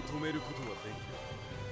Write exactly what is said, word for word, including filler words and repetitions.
止めることはできる。